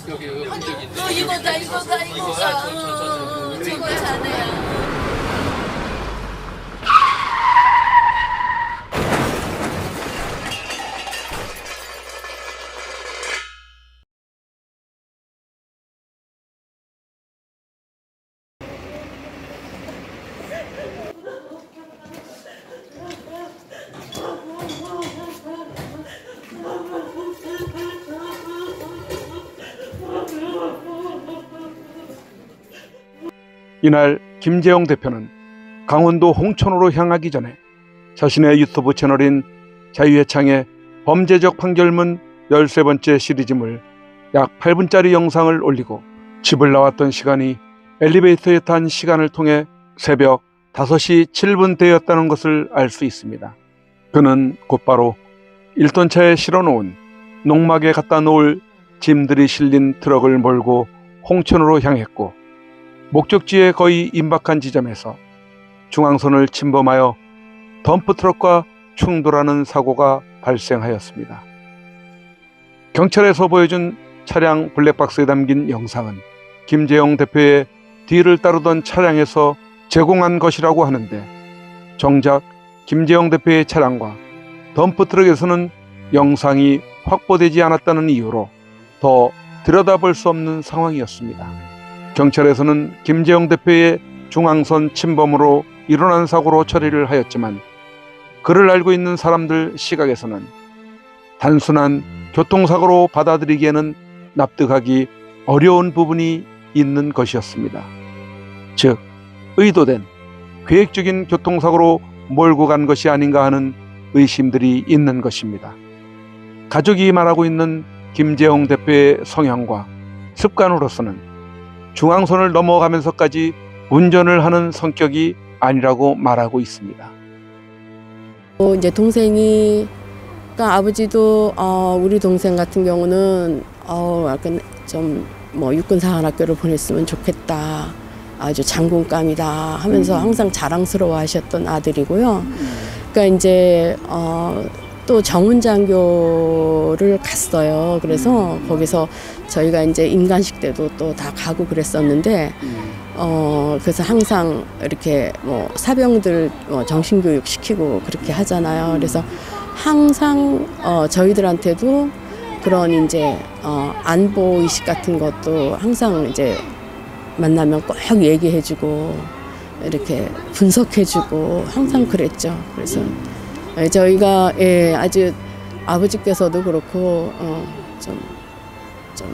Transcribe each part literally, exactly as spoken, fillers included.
여기 여기 흔적이 있네. 어, 이거다, 이거다, 이거다. 저, 저, 저, 저, 어, 저, 저거 저, 자네야. 이날 김재영 대표는 강원도 홍천으로 향하기 전에 자신의 유튜브 채널인 자유의 창에 범죄적 판결문 열세 번째 시리즈물 약 팔 분짜리 영상을 올리고 집을 나왔던 시간이 엘리베이터에 탄 시간을 통해 새벽 다섯 시 칠 분 되었다는 것을 알 수 있습니다. 그는 곧바로 일 톤 차에 실어놓은 농막에 갖다 놓을 짐들이 실린 트럭을 몰고 홍천으로 향했고 목적지에 거의 임박한 지점에서 중앙선을 침범하여 덤프트럭과 충돌하는 사고가 발생하였습니다. 경찰에서 보여준 차량 블랙박스에 담긴 영상은 김재영 대표의 뒤를 따르던 차량에서 제공한 것이라고 하는데 정작 김재영 대표의 차량과 덤프트럭에서는 영상이 확보되지 않았다는 이유로 더 들여다볼 수 없는 상황이었습니다. 경찰에서는 김재영 대표의 중앙선 침범으로 일어난 사고로 처리를 하였지만 그를 알고 있는 사람들 시각에서는 단순한 교통사고로 받아들이기에는 납득하기 어려운 부분이 있는 것이었습니다. 즉, 의도된 계획적인 교통사고로 몰고 간 것이 아닌가 하는 의심들이 있는 것입니다. 가족이 말하고 있는 김재영 대표의 성향과 습관으로서는 중앙선을 넘어가면서까지 운전을 하는 성격이 아니라고 말하고 있습니다. 어, 이제 동생이, 그러니까 아버지도 어, 우리 동생 같은 경우는 어, 약간 좀 뭐 육군사관학교를 보냈으면 좋겠다, 아주 장군감이다 하면서 음. 항상 자랑스러워하셨던 아들이고요. 그러니까 이제 어, 또 정훈장교를 갔어요. 그래서 음. 거기서 저희가 이제 임관식 때도 또 다 가고 그랬었는데, 음. 어, 그래서 항상 이렇게 뭐 사병들 뭐 정신교육 시키고 그렇게 하잖아요. 그래서 항상 어, 저희들한테도 그런 이제 어, 안보 의식 같은 것도 항상 이제 만나면 꼭 얘기해주고 이렇게 분석해주고 항상 그랬죠. 그래서 저희가 예, 아주 아버지께서도 그렇고 어, 좀, 좀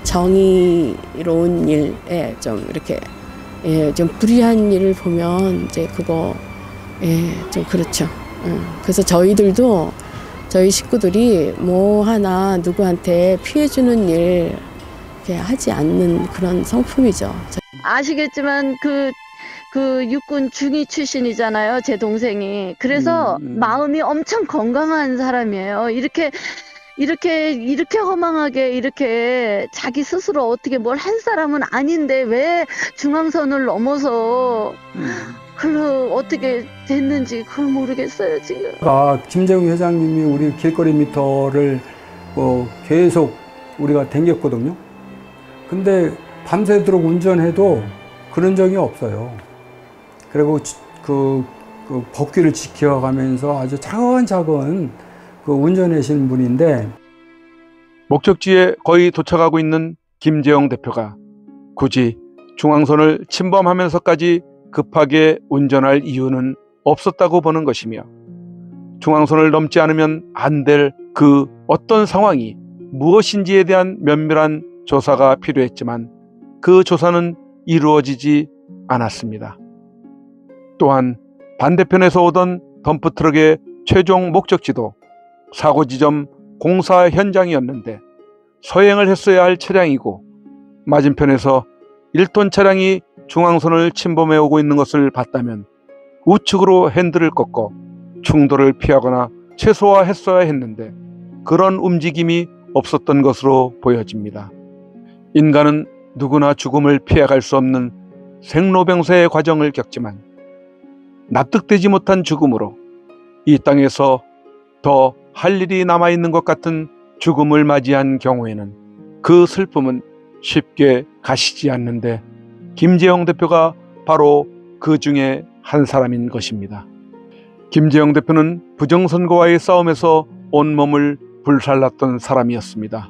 정의로운 일에 좀 이렇게 예, 좀 불의한 일을 보면 이제 그거 예, 좀 그렇죠. 예, 그래서 저희들도 저희 식구들이 뭐 하나 누구한테 피해주는 일 이렇게 하지 않는 그런 성품이죠. 아시겠지만 그, 그 육군 중위 출신이잖아요, 제 동생이. 그래서 음, 음. 마음이 엄청 건강한 사람이에요. 이렇게 이렇게 이렇게 허망하게 이렇게 자기 스스로 어떻게 뭘 한 사람은 아닌데 왜 중앙선을 넘어서 그걸 어떻게 됐는지 그걸 모르겠어요 지금. 아, 김재웅 회장님이 우리 길거리 미터를 뭐 계속 우리가 댕겼거든요. 근데 밤새도록 운전해도 그런 적이 없어요. 그리고 그, 그 법규를 지켜가면서 아주 차근차근 그 운전하시는 분인데, 목적지에 거의 도착하고 있는 김재영 대표가 굳이 중앙선을 침범하면서까지 급하게 운전할 이유는 없었다고 보는 것이며, 중앙선을 넘지 않으면 안 될 그 어떤 상황이 무엇인지에 대한 면밀한 조사가 필요했지만 그 조사는 이루어지지 않았습니다. 또한 반대편에서 오던 덤프트럭의 최종 목적지도 사고 지점 공사 현장이었는데 서행을 했어야 할 차량이고, 맞은편에서 일 톤 차량이 중앙선을 침범해 오고 있는 것을 봤다면 우측으로 핸들을 꺾어 충돌을 피하거나 최소화했어야 했는데 그런 움직임이 없었던 것으로 보여집니다. 인간은 누구나 죽음을 피해갈 수 없는 생로병사의 과정을 겪지만 납득되지 못한 죽음으로 이 땅에서 더 할 일이 남아있는 것 같은 죽음을 맞이한 경우에는 그 슬픔은 쉽게 가시지 않는데 김재영 대표가 바로 그 중에 한 사람인 것입니다. 김재영 대표는 부정선거와의 싸움에서 온몸을 불살랐던 사람이었습니다.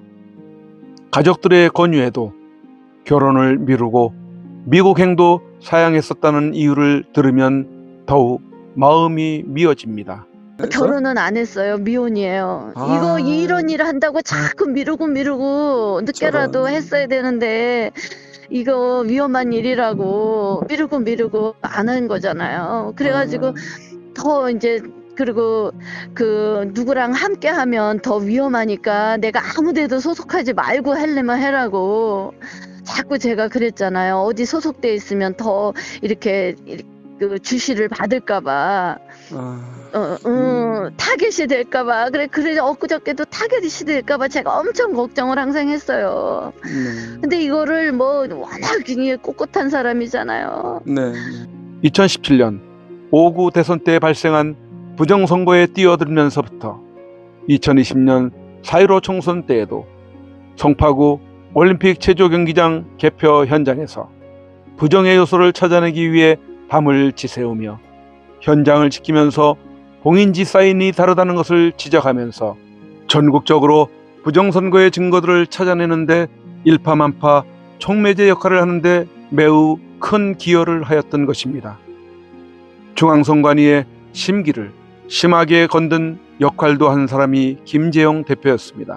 가족들의 권유에도 결혼을 미루고 미국행도 사양했었다는 이유를 들으면 더욱 마음이 미어집니다. 결혼은 안 했어요. 미혼이에요. 아. 이거 이런 일을 한다고 자꾸 미루고 미루고 늦게라도 저런. 했어야 되는데 이거 위험한 일이라고 미루고 미루고 안 한 거잖아요. 그래가지고 아. 더 이제 그리고 그 누구랑 함께 하면 더 위험하니까 내가 아무 데도 소속하지 말고 하려면 해라고 자꾸 제가 그랬잖아요. 어디 소속돼 있으면 더 이렇게 그 주시를 받을까봐 아. 어, 어, 타겟이 될까봐 그래 그래 엊그저께도 타겟이 될까봐 제가 엄청 걱정을 항상 했어요. 네. 근데 이거를 뭐 워낙 꼿꼿한 사람이잖아요. 네. 이천십칠 년 오 구 대선 때 발생한 부정선거에 뛰어들면서부터 이천이십 년 사 일오 총선 때에도 송파구 올림픽 체조경기장 개표 현장에서 부정의 요소를 찾아내기 위해 밤을 지새우며 현장을 지키면서 봉인지 사인이 다르다는 것을 지적하면서 전국적으로 부정선거의 증거들을 찾아내는데 일파만파 촉매제 역할을 하는데 매우 큰 기여를 하였던 것입니다. 중앙선관위의 심기를 심하게 건든 역할도 한 사람이 김재영 대표였습니다.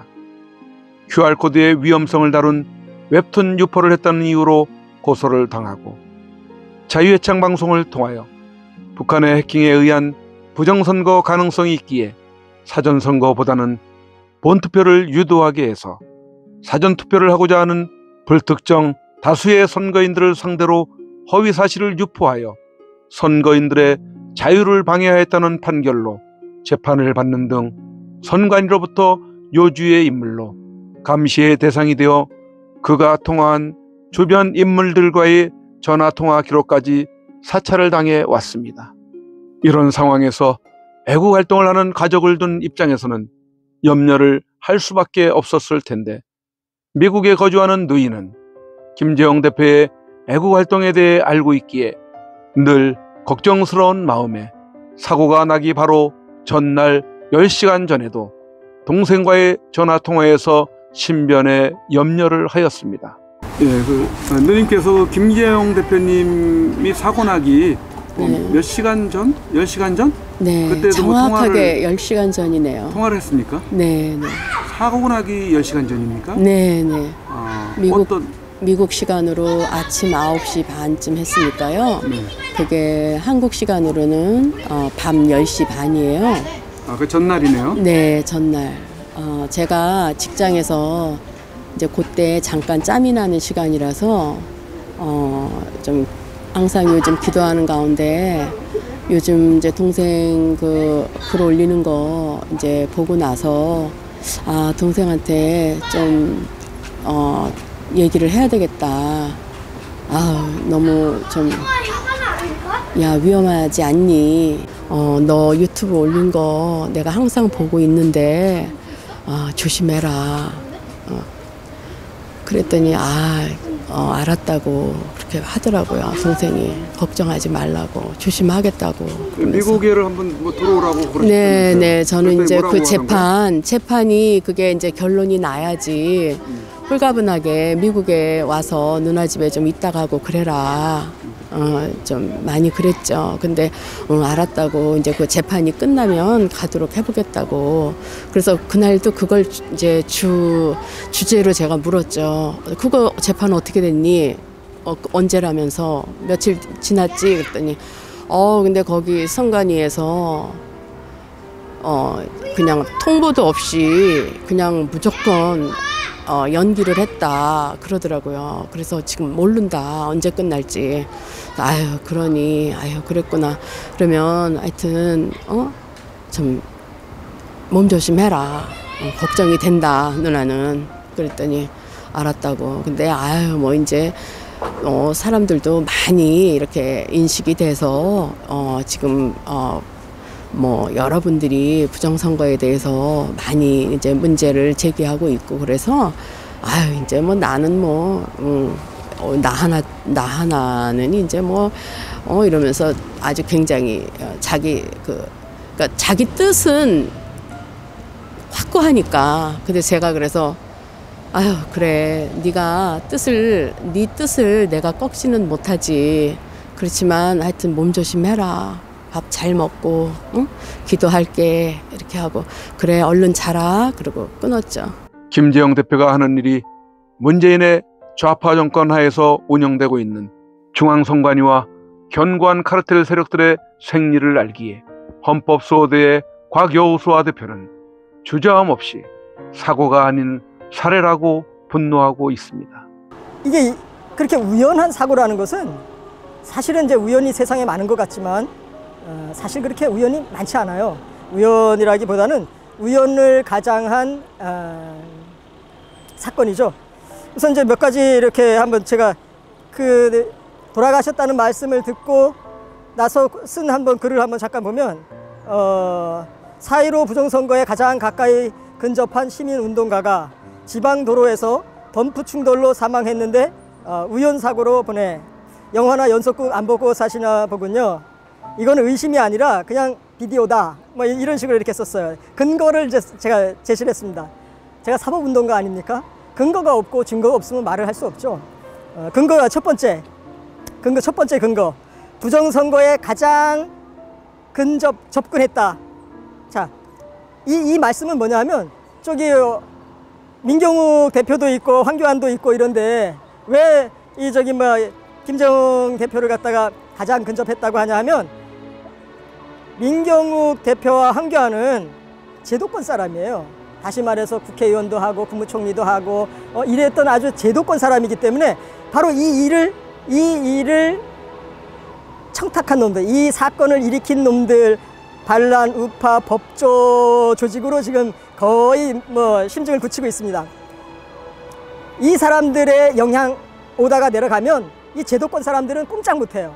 큐알코드의 위험성을 다룬 웹툰 유포를 했다는 이유로 고소를 당하고 자유애창 방송을 통하여 북한의 해킹에 의한 부정선거 가능성이 있기에 사전선거보다는 본투표를 유도하게 해서 사전투표를 하고자 하는 불특정 다수의 선거인들을 상대로 허위사실을 유포하여 선거인들의 자유를 방해하였다는 판결로 재판을 받는 등 선관위로부터 요주의 인물로 감시의 대상이 되어 그가 통화한 주변 인물들과의 전화통화 기록까지 사찰을 당해 왔습니다. 이런 상황에서 애국활동을 하는 가족을 둔 입장에서는 염려를 할 수밖에 없었을 텐데 미국에 거주하는 누이는 김재영 대표의 애국활동에 대해 알고 있기에 늘 걱정스러운 마음에 사고가 나기 바로 전날 열 시간 전에도 동생과의 전화통화에서 신변에 염려를 하였습니다. 예, 그 누님께서 김재영 대표님이 사고 나기 네. 몇 시간 전? 열 시간 전? 네, 그때도 정확하게 뭐 통화를, 열 시간 전이네요. 통화를 했습니까? 네, 네. 사고 나기 열 시간 전입니까? 네, 네. 아, 미국, 어떤, 미국 시간으로 아침 아홉 시 반쯤 했으니까요. 네. 그게 한국 시간으로는 어, 밤 열 시 반이에요. 아, 그 전날이네요. 네, 전날. 어, 제가 직장에서 이제 그때 잠깐 짬이 나는 시간이라서 어, 좀 항상 요즘 기도하는 가운데 요즘 이제 동생 그 글 올리는 거 이제 보고 나서 아, 동생한테 좀 어, 얘기를 해야 되겠다. 아, 너무 좀 야, 위험하지 않니? 어, 너 유튜브 올린 거 내가 항상 보고 있는데 어, 조심해라. 어. 그랬더니 아, 어, 알았다고 그렇게 하더라고요. 동생이 걱정하지 말라고 조심하겠다고. 그러면서. 미국에를 한번 뭐 들어오라고 그러셨다면서요? 네, 네. 저는 이제 그 뭐라고 재판, 재판이 그게 이제 결론이 나야지 홀가분하게 미국에 와서 누나 집에 좀 있다 가고 그래라. 어, 좀 많이 그랬죠. 근데 어, 알았다고 이제 그 재판이 끝나면 가도록 해보겠다고. 그래서 그날도 그걸 이제 주 주제로 제가 물었죠. 그거 재판 어떻게 됐니? 어, 언제라면서 며칠 지났지? 그랬더니 어 근데 거기 선관위에서 어 그냥 통보도 없이 그냥 무조건 어, 연기를 했다 그러더라고요. 그래서 지금 모른다 언제 끝날지. 아유 그러니 아유 그랬구나. 그러면 하여튼 어 좀 몸 조심해라. 어, 걱정이 된다 누나는. 그랬더니 알았다고. 근데 아유 뭐 이제 어, 사람들도 많이 이렇게 인식이 돼서 어, 지금 어, 뭐 여러분들이 부정선거에 대해서 많이 이제 문제를 제기하고 있고 그래서 아유 이제 뭐 나는 뭐 음, 어, 나 하나 나 하나는 이제 뭐 어 이러면서 아주 굉장히 자기 그 그러니까 자기 뜻은 확고하니까. 근데 제가 그래서 아유 그래 네가 뜻을 네 뜻을 내가 꺾지는 못하지. 그렇지만 하여튼 몸 조심해라. 밥 잘 먹고 응? 기도할게 이렇게 하고 그래 얼른 자라 그러고 끊었죠. 김재영 대표가 하는 일이 문재인의 좌파 정권 하에서 운영되고 있는 중앙선관위와 견고한 카르텔 세력들의 생리를 알기에 헌법수호대의 곽여우수아 대표는 주저함 없이 사고가 아닌 살해라고 분노하고 있습니다. 이게 그렇게 우연한 사고라는 것은 사실은 이제 우연이 세상에 많은 것 같지만 어, 사실 그렇게 우연이 많지 않아요. 우연이라기보다는 우연을 가장한 어, 사건이죠. 우선 이제 몇 가지 이렇게 한번 제가 그 돌아가셨다는 말씀을 듣고 나서 쓴 한번 글을 한번 잠깐 보면 어, 사 일오 부정선거에 가장 가까이 근접한 시민운동가가 지방도로에서 덤프 충돌로 사망했는데 어, 우연사고로 보내 영화나 연속극 안 보고 사시나 보군요. 이거는 의심이 아니라 그냥 비디오다 뭐 이런 식으로 이렇게 썼어요. 근거를 이제 제가 제시를 했습니다. 제가 사법운동가 아닙니까? 근거가 없고 증거가 없으면 말을 할 수 없죠. 어, 근거가 첫 번째 근거 첫 번째 근거 부정선거에 가장 근접 접근했다. 자, 이, 이 말씀은 뭐냐 하면 저기 민경욱 대표도 있고 황교안도 있고 이런데 왜 이 저기 뭐 김재영 대표를 갖다가 가장 근접했다고 하냐 하면 민경욱 대표와 황교안은 제도권 사람이에요. 다시 말해서 국회의원도 하고 국무총리도 하고 어, 이랬던 아주 제도권 사람이기 때문에 바로 이 일을 이 일을 청탁한 놈들, 이 사건을 일으킨 놈들 반란, 우파, 법조 조직으로 지금 거의 뭐 심증을 굳히고 있습니다. 이 사람들의 영향 오다가 내려가면 이 제도권 사람들은 꼼짝 못해요.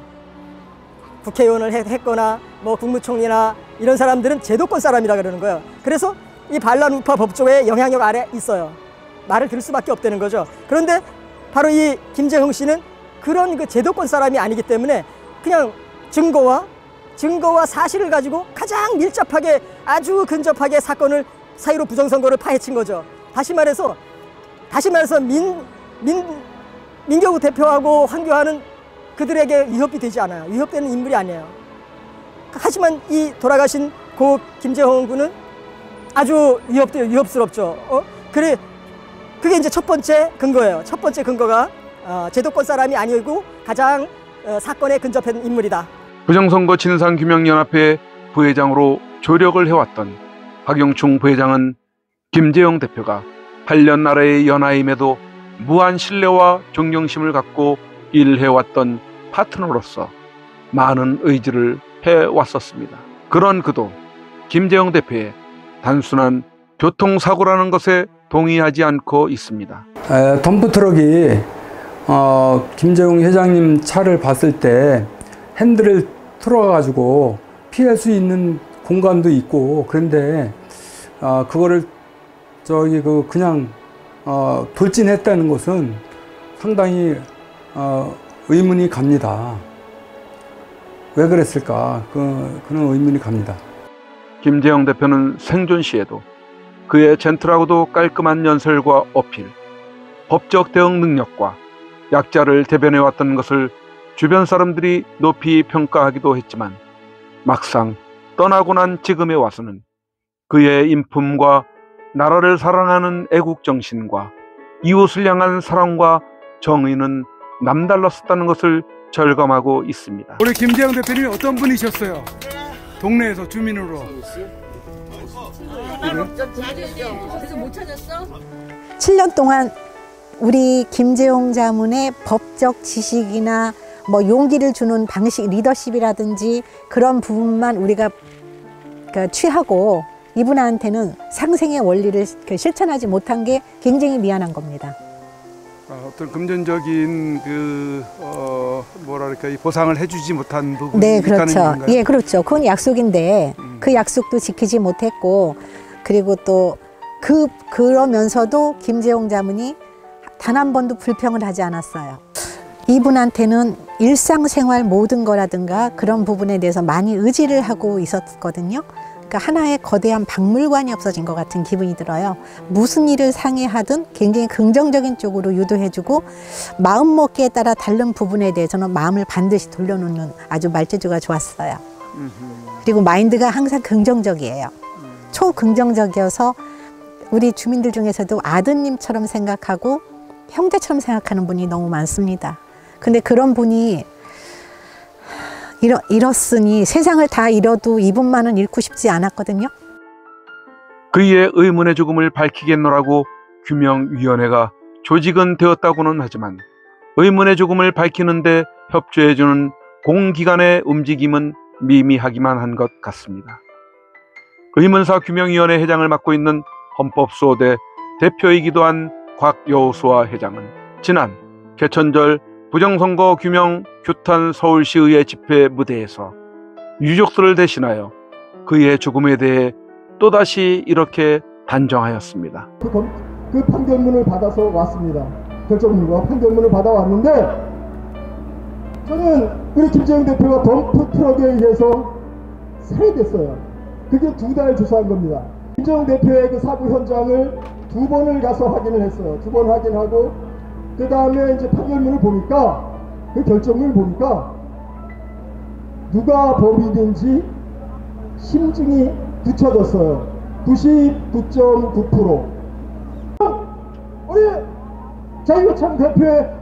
국회의원을 했거나 뭐 국무총리나 이런 사람들은 제도권 사람이라 그러는 거예요. 그래서 이 반란, 우파, 법조의 영향력 아래 있어요. 말을 들을 수밖에 없다는 거죠. 그런데 바로 이 김재형 씨는 그런 그 제도권 사람이 아니기 때문에 그냥 증거와 증거와 사실을 가지고 가장 밀접하게 아주 근접하게 사건을 사 일오 부정선거를 파헤친 거죠. 다시 말해서 다시 말해서 민, 민, 민경욱 대표하고 황교안은 그들에게 위협이 되지 않아요. 위협되는 인물이 아니에요. 하지만 이 돌아가신 고 김재형 군은 아주 위협돼요. 위협스럽죠. 어? 그래, 그게 이제 첫 번째 근거예요. 첫 번째 근거가 어, 제도권 사람이 아니고 가장 어, 사건에 근접한 인물이다. 부정선거 진상규명연합회 부회장으로 조력을 해왔던 박영충 부회장은 김재영 대표가 팔 년 아래의 연하임에도 무한 신뢰와 존경심을 갖고 일해왔던 파트너로서 많은 의지를 해왔었습니다. 그런 그도 김재영 대표의 단순한 교통사고라는 것에 동의하지 않고 있습니다. 에, 덤프트럭이 어, 김재용 회장님 차를 봤을 때 핸들을 틀어가지고 피할 수 있는 공간도 있고 그런데 어, 그거를 저기 그 그냥 어, 돌진했다는 것은 상당히 어, 의문이 갑니다. 왜 그랬을까? 그, 그런 의문이 갑니다. 김재영 대표는 생존 시에도 그의 젠틀하고도 깔끔한 연설과 어필, 법적 대응 능력과 약자를 대변해왔던 것을 주변 사람들이 높이 평가하기도 했지만 막상 떠나고 난 지금에 와서는 그의 인품과 나라를 사랑하는 애국정신과 이웃을 향한 사랑과 정의는 남달랐었다는 것을 절감하고 있습니다. 우리 김재영 대표님이 어떤 분이셨어요? 동네에서 주민으로. 그래서 못 찾았어? 칠 년 동안 우리 김재용 자문의 법적 지식이나 뭐 용기를 주는 방식, 리더십이라든지 그런 부분만 우리가 취하고 이분한테는 상생의 원리를 실천하지 못한 게 굉장히 미안한 겁니다. 아, 어떤 금전적인 그 어, 뭐랄까 이 보상을 해주지 못한 부분이 네, 있다는 그렇죠. 건가요? 예, 그렇죠. 그건 약속인데 음. 그 약속도 지키지 못했고 그리고 또 그 그러면서도 김재용 자문이 단 한 번도 불평을 하지 않았어요. 이분한테는 일상생활 모든 거라든가 그런 부분에 대해서 많이 의지를 하고 있었거든요. 그러니까 하나의 거대한 박물관이 없어진 것 같은 기분이 들어요. 무슨 일을 상의하든 굉장히 긍정적인 쪽으로 유도해주고 마음먹기에 따라 다른 부분에 대해서는 마음을 반드시 돌려놓는 아주 말재주가 좋았어요. 그리고 마인드가 항상 긍정적이에요. 초긍정적이어서 우리 주민들 중에서도 아드님처럼 생각하고 형제처럼 생각하는 분이 너무 많습니다. 근데 그런 분이 잃어, 잃었으니 세상을 다 잃어도 이분만은 잃고 싶지 않았거든요. 그의 의문의 죽음을 밝히겠노라고 규명위원회가 조직은 되었다고는 하지만 의문의 죽음을 밝히는데 협조해주는 공기관의 움직임은 미미하기만 한 것 같습니다. 의문사 규명위원회 회장을 맡고 있는 헌법수호대 대표이기도 한 곽여수아 회장은 지난 개천절 부정선거 규명 규탄 서울시의회 집회 무대에서 유족들을 대신하여 그의 죽음에 대해 또다시 이렇게 단정하였습니다. 그, 검, 그 판결문을 받아서 왔습니다. 결정문과 판결문을 받아왔는데 저는 우리 김재영 대표가 덤프 트럭에 의해서 살해됐어요. 그게 두 달 조사한 겁니다. 김재영 대표의 그 사고 현장을 두 번을 가서 확인을 했어요. 두 번 확인하고 그 다음에 이제 판결문을 보니까 그 결정문을 보니까 누가 범인인지 심증이 굳혀졌어요. 구십구 점 구 퍼센트. 우리 자유참 대표의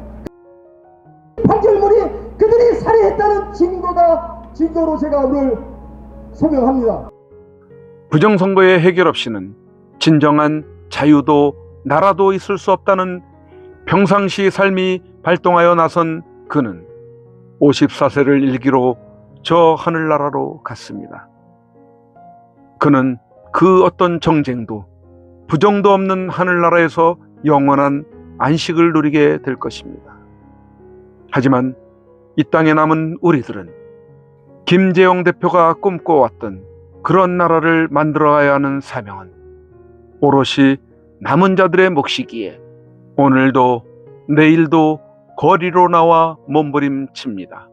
판결문이 그들이 살해했다는 증거가 증거로 제가 오늘 소명합니다. 부정선거의 해결 없이는 진정한 자유도 나라도 있을 수 없다는 평상시 삶이 발동하여 나선 그는 오십사 세를 일기로 저 하늘나라로 갔습니다. 그는 그 어떤 정쟁도 부정도 없는 하늘나라에서 영원한 안식을 누리게 될 것입니다. 하지만 이 땅에 남은 우리들은 김재영 대표가 꿈꿔왔던 그런 나라를 만들어가야 하는 사명은 오롯이 남은 자들의 몫이기에 오늘도 내일도 거리로 나와 몸부림칩니다.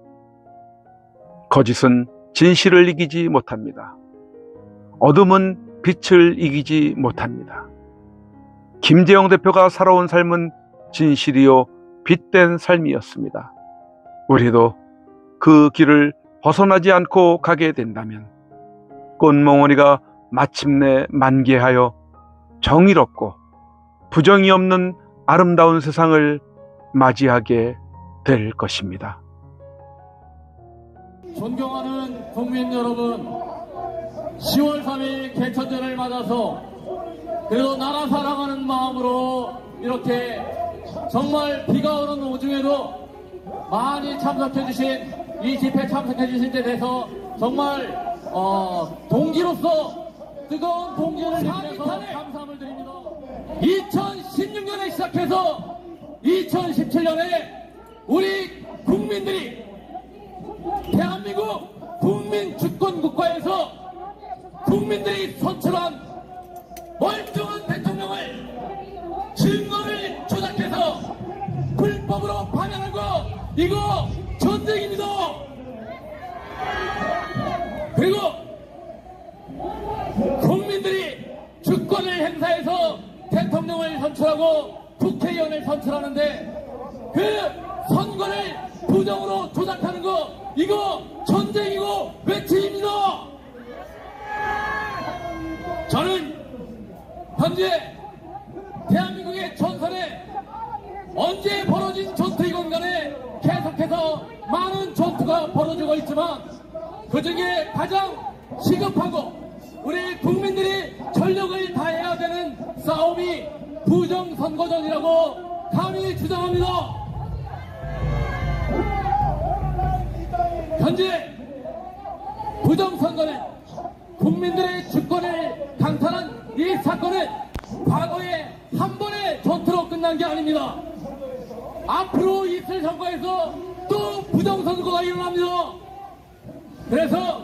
거짓은 진실을 이기지 못합니다. 어둠은 빛을 이기지 못합니다. 김재영 대표가 살아온 삶은 진실이요 빛된 삶이었습니다. 우리도 그 길을 벗어나지 않고 가게 된다면 꽃몽오리가 마침내 만개하여 정의롭고 부정이 없는 아름다운 세상을 맞이하게 될 것입니다. 존경하는 국민 여러분, 시월 삼일 개천절을 맞아서 그래도 나라 사랑하는 마음으로 이렇게 정말 비가 오는 오중에도 많이 참석해 주신 이 집회 참석해 주신 데 대해서 정말 어, 동기로서 뜨거운 동기를 드리면서 감사함을 드립니다. 이천십육 년에 시작해서 이천십칠 년에 우리 국민들이 대한민국 국민 주권 국가에서 국민들이 선출한 멀쩡한 대통령을 증거를 조작해서 불법으로 파면한 거 이거 전쟁입니다. 그리고 국민들이 주권을 행사해서 대통령을 선출하고 국회의원을 선출하는데 그 선거를 부정으로 조작하는 거 이거 전쟁이고 외침입니다. 저는 현재 대한민국의 전선에 언제 벌어진 전투이건 간에 계속해서 많은 전투가 벌어지고 있지만 그중에 가장 시급하고 우리 국민들이 전력을 다해야 되는 싸움이 부정선거전이라고 감히 주장합니다. 현재 부정선거는 국민들의 주권을 강탈한 이 사건은 과거에 한 번의 전투로 끝난 게 아닙니다. 앞으로 있을 선거에서 또 부정선거가 일어납니다. 그래서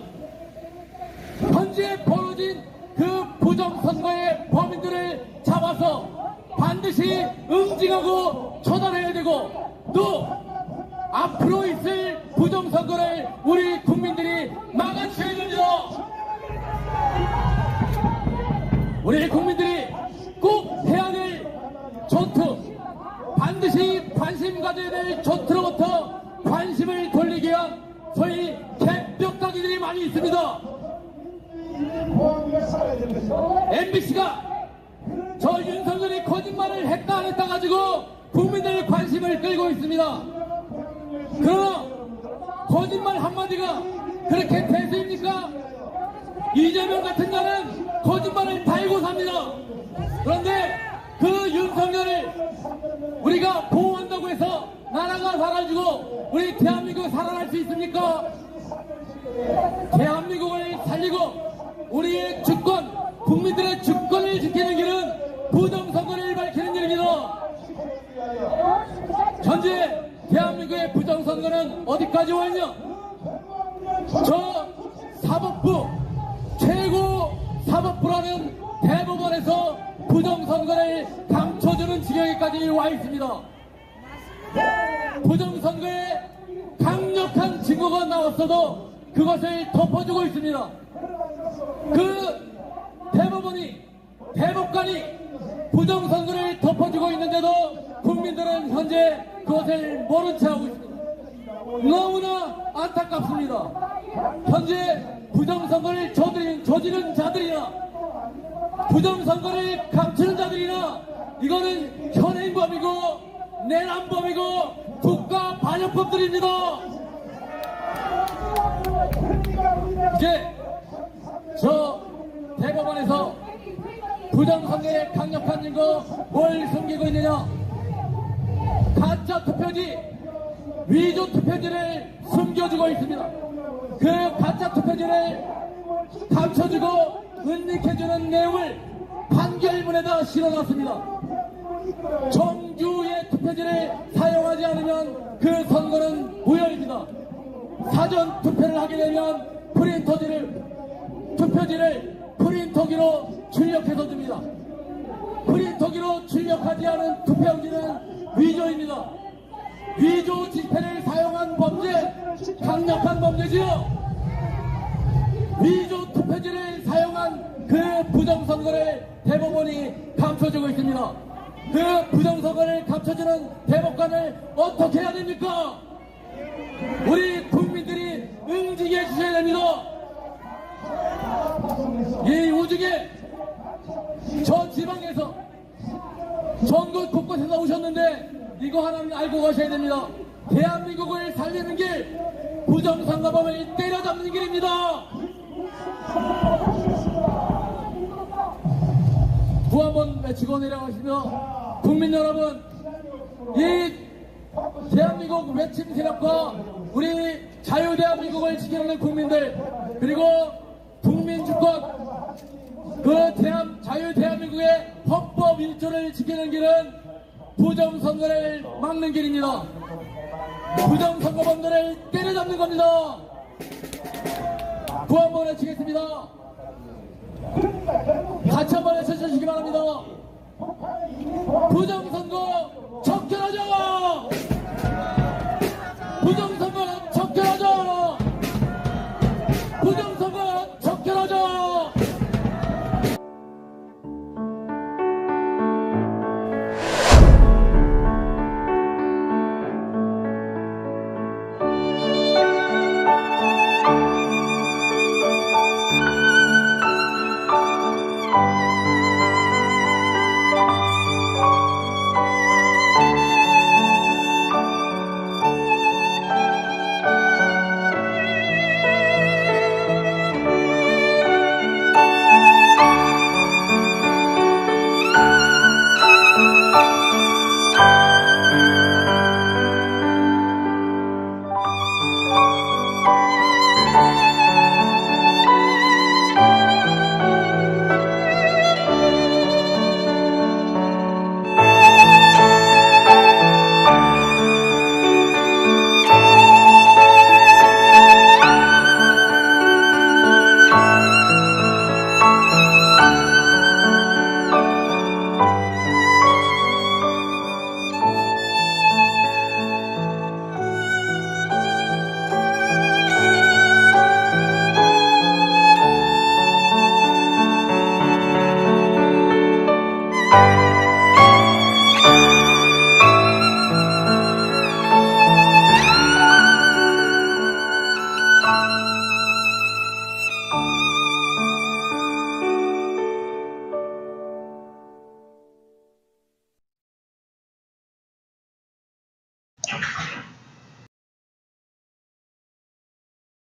현재 벌어진 그 부정선거의 범인들을 잡아서 반드시 응징하고 처단해야 되고, 또 앞으로 있을 부정선거를 우리 국민들이 막아쳐야 됩니다. 우리 국민들이 꼭 해야 될 전투, 반드시 관심 가져야 될 전투로부터 관심을 돌리기 위한 소위 개벽다기들이 많이 있습니다. 엠비씨가 저 윤석열이 거짓말을 했다 안 했다 가지고 국민들의 관심을 끌고 있습니다. 그러나 거짓말 한마디가 그렇게 대수입니까? 이재명 같은 자는 거짓말을 달고 삽니다. 그런데 그 윤석열을 우리가 보호한다고 해서 나라가 살아지고 우리 대한민국이 살아날 수 있습니까? 대한민국을 살리고 우리의 주권, 국민들의 주권을 지키는 길은 부정선거를 밝히는 길입니다. 현재 대한민국의 부정선거는 어디까지 왔냐? 저 사법부, 최고 사법부라는 대법원에서 부정선거를 감춰주는 지경에까지 와 있습니다. 부정선거에 강력한 증거가 나왔어도 그것을 덮어주고 있습니다. 그 대법원이, 대법관이 부정선거를 덮어주고 있는데도 국민들은 현재 그것을 모른 채 하고 있습니다. 너무나 안타깝습니다. 현재 부정선거를 저지른, 저지른 자들이나 부정선거를 감추는 자들이나 이거는 현행범이고 내란범이고 국가 반역범들입니다. 이제 저 대법원에서 부정선거의 강력한 증거 뭘 숨기고 있느냐? 가짜 투표지, 위조 투표지를 숨겨주고 있습니다. 그 가짜 투표지를 감춰주고 은닉해주는 내용을 판결문에다 실어놨습니다. 정규의 투표지를 사용하지 않으면 그 선거는 무효입니다. 사전 투표를 하게 되면 프린터지를, 투표지를 프린터기로 출력해서 줍니다. 프린터기로 출력하지 않은 투표용지는 위조입니다. 위조 지폐를 사용한 범죄, 강력한 범죄지요. 위조 투표지를 사용한 그 부정선거를 대법원이 감춰주고 있습니다. 그 부정선거를 감춰주는 대법관을 어떻게 해야 됩니까? 우리 국민들이 응징해 주셔야 됩니다. 이 우중에 저 지방에서 전국 곳곳에서 오셨는데 이거 하나는 알고 가셔야 됩니다. 대한민국을 살리는 길, 부정선거범을 때려잡는 길입니다. 구 한번 외치고 내려가시며, 국민 여러분, 이 대한민국 외침 세력과 우리 자유대한민국을 지키는 국민들, 그리고 국민주권, 그 대한, 자유대한민국의 헌법 일조를 지키는 길은 부정선거를 막는 길입니다. 부정선거범들을 때려잡는 겁니다. 구한 번 외치겠습니다. 같이 한번 외쳐주시기 바랍니다. 부정선거 척결하자!